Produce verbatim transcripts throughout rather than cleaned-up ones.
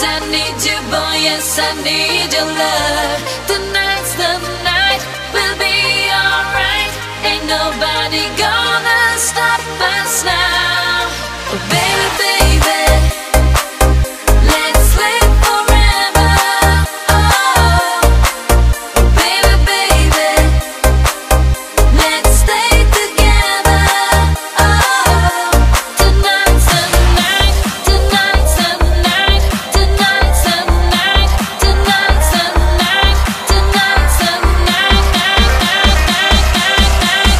I need you, boy, yes, I need your love. Tonight's the night, we'll be alright. Ain't nobody gonna stop us now. Oh, baby, baby, let's live forever. Oh, baby, baby, let's stay together. Oh, tonight's the night, tonight's the night, tonight's the night, tonight's the night, tonight's the night, night, night, night, night,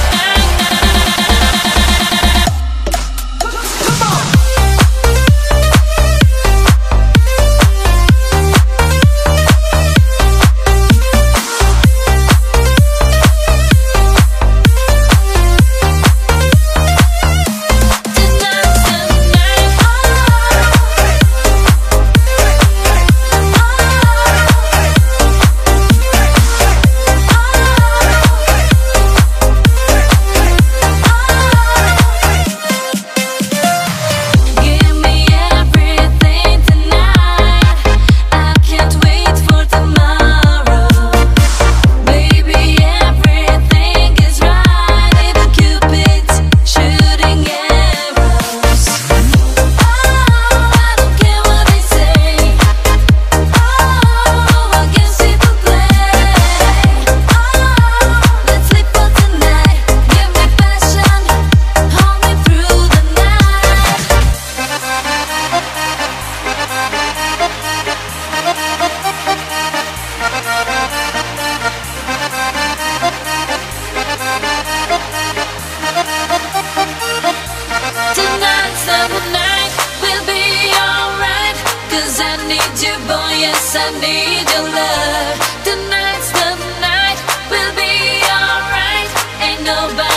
give me everything tonight. I can't wait for tomorrow. Baby, everything is right. Even Cupid's shooting arrows. Oh, I don't care what they say. Oh, I guess people play. Oh, let's live for tonight. Give me passion, hold me through the night. Tonight's the night, we'll be alright. 'Cause I need you, boy, yes, I need your love. Tonight's the night, we'll be alright. Ain't nobody